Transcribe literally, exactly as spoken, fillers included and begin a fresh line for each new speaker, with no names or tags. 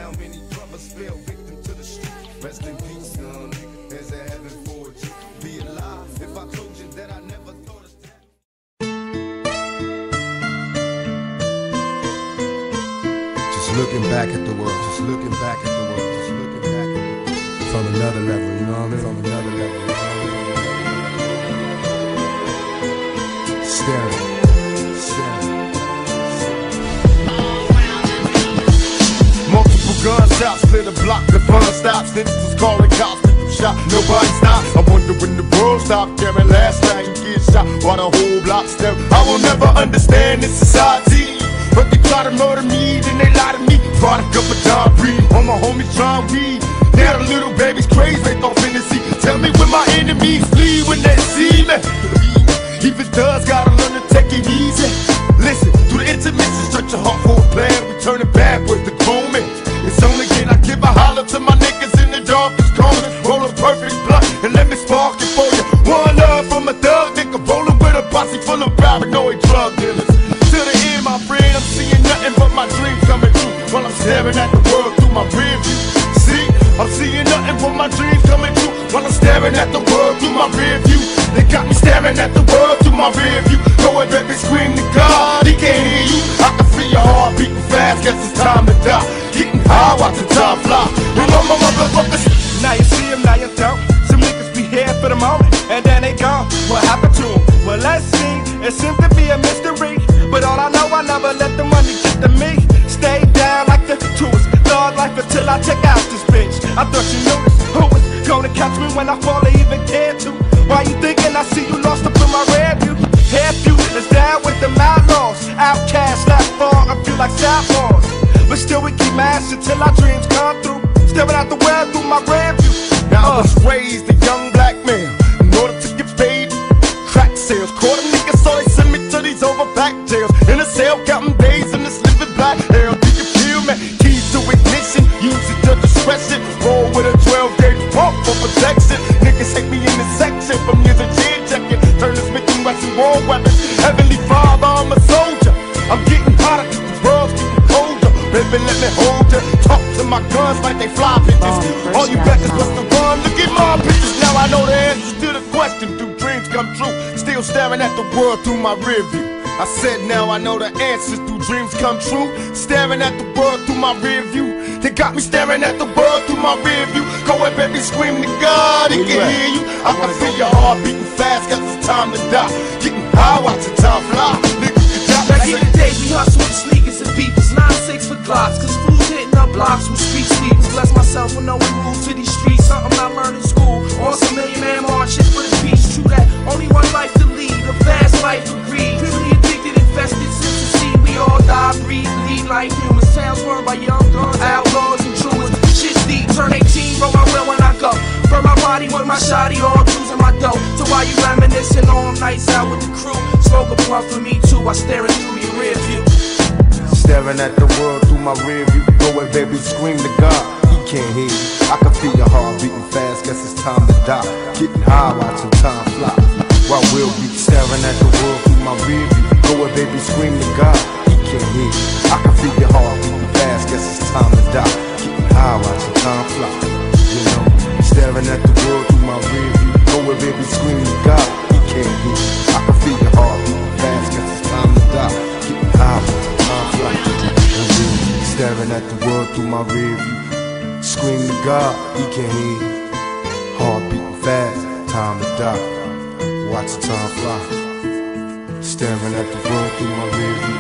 How many brothers fell victim to the street? Rest in peace, young nigga. There's a heaven for you. Be alive if I told you that I never thought of that. Just looking back at the world, just looking back at the world, just looking back at the world. From another level, you know what I mean? From another level, you know what I mean? Staring, staring. Multiple gunshots, split a block, the fun stops. Niggas was calling cops, people shot, nobody stopped. I wonder when the world stopped caring. Last night you get shot while the whole block staring. I will never understand this society, but they try to murder me, then they lie to me. Product of a John Breed, all my homies trying weed. Now the little baby's crazy, they thought fantasy. Tell me when my enemies flee when they see me. Even thugs gotta learn to take it easy. Listen, through the intermission, stretch your heart for a plan. We turn it backwards to grooming. It's only again I give a holler to my niggas in the darkest corner. Roll a perfect blunt and let me spark it for you. One love from a thug nigga, rolling with a posse full of paranoid drug dealers. To the end, my friend, I'm seeing nothing but my dreams coming true while I'm staring at the world through my rear view. See, I'm seeing nothing but my dreams coming true while I'm staring at the world through my rear view. They got me staring at the world through my rear view. Go ahead, baby, scream to God, he can't hear you. I can feel your heart beating fast, guess it's time to die. Getting high, watching time fly. You know my motherfuckers.
Now you see him, now you don't. Some niggas be here for the moment, and then they gone. What happened to him? Well, let's see. It seems to be a mystery, but all I know, I never let the money get to me. Stay down like the tourist, thug life until I check out this bitch. I thought you knew this. Who was gonna catch me when I fall or even care to? Why you thinking I see you lost up in my rear view? Hair few is down with the outlaws. Outcasts left far, I feel like sophomores. But still we keep mashing till our dreams come through. Staring out the world through my rear view.
Now I was raised a young black man. In order to get paid, crack sales. Caught a nigga, so they send me to these overpacked jails. In a cell, counting days in this living black hell. Do you feel me? Keys to ignition, use it to discretion. Roll with a twelve gauge pump for protection. Niggas hate me in the section from years of chin checking. Turn this Smith and Wesson war weapons. Heavenly Father, I'm a soldier. I'm getting hotter, cause the world's getting colder. Baby, let me hold ya. Talk to my guns like they fly bitches. All you beggars was to run. Look at my bitches. Now I know the answers to the question. Do dreams come true? Still staring at the world through my rear view. I said now I know the answers. Do dreams come true? Staring at the world through my rear view. They got me staring at the world through my rear view. Go ahead, baby, scream to God, he can hear you. I can feel your heart beating fast, cause it's time to die. Getting high, watching time fly. Niggas can die.
Back in the day, we hustle with sneakers and beepers, nine six for Glocks, cause fools hitting up blocks with street sweepers. Bless myself with knowing rules to these streets, something I learned in school. On some million man hardship for the peace. True that, only one life to lead, a fast life of greed. Really addicted, infested since the seed. We all die, breathe, lead like humans. Towns run by young guns, outlaws and truants. Shit's deep, turn eighteen, roll my will when I go. Burn my body with my shoddy, all juice in my dough. So while you reminiscing all nights out with the crew, smoke a blunt for me too, I staring through your rear view.
Staring at the world through my rear view. Go ahead, baby, scream to God, he can't hear you. I can feel your heart beating fast, guess it's time to die. Getting high, watching time fly. While we'll be staring at the world through my rear view. Go ahead, baby, scream to God, he can't hear you. I can feel your heart beating fast, guess it's time to die. Getting high, watching time fly. You know, staring at the world through my rear view. Go ahead, baby, scream to God, he can't hear you. I can feel your heart beating fast, guess it's time to die. Getting high, watching time fly. Staring at the world through my rear view. Scream to God, he can't hear you. Heart beating fast, time to die. Watch the time fly. Staring at the world through my rear view.